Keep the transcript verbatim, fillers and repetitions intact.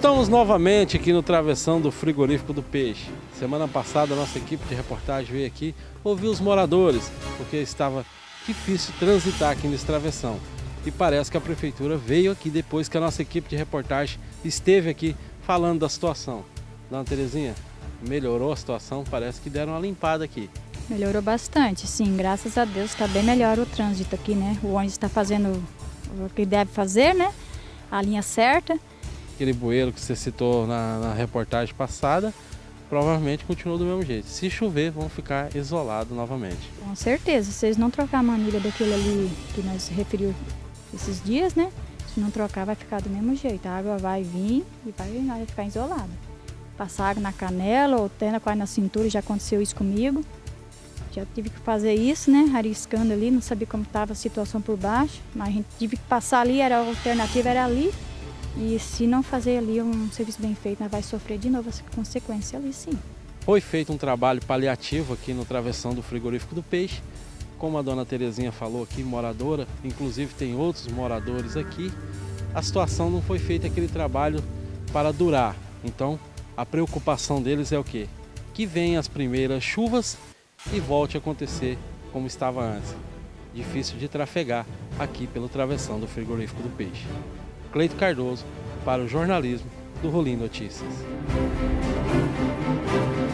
Estamos novamente aqui no travessão do frigorífico do Peixe. Semana passada a nossa equipe de reportagem veio aqui ouvir os moradores, porque estava difícil transitar aqui nesse travessão. E parece que a prefeitura veio aqui depois que a nossa equipe de reportagem esteve aqui falando da situação. Dona Terezinha, melhorou a situação? Parece que deram uma limpada aqui. Melhorou bastante, sim, graças a Deus está bem melhor o trânsito aqui, né? O ônibus está fazendo o que deve fazer, né? A linha certa. Aquele bueiro que você citou na, na reportagem passada, provavelmente continuou do mesmo jeito. Se chover, vão ficar isolados novamente. Com certeza, se vocês não trocar a manilha daquele ali que nós referiu esses dias, né? Se não trocar, vai ficar do mesmo jeito. A água vai vir e vai, vai ficar isolada. Passar água na canela ou até quase na cintura, já aconteceu isso comigo. Já tive que fazer isso, né? Arriscando ali, não sabia como estava a situação por baixo. Mas a gente tive que passar ali, era, a alternativa era ali. E se não fazer ali um serviço bem feito, nós vai sofrer de novo essa consequência ali, sim. Foi feito um trabalho paliativo aqui no travessão do frigorífico do Peixe. Como a dona Terezinha falou aqui, moradora, inclusive tem outros moradores aqui, a situação não foi feita aquele trabalho para durar. Então, a preocupação deles é o quê? Que venham as primeiras chuvas e volte a acontecer como estava antes. Difícil de trafegar aqui pelo travessão do frigorífico do Peixe. Cleito Cardoso, para o jornalismo do Rolim Notícias.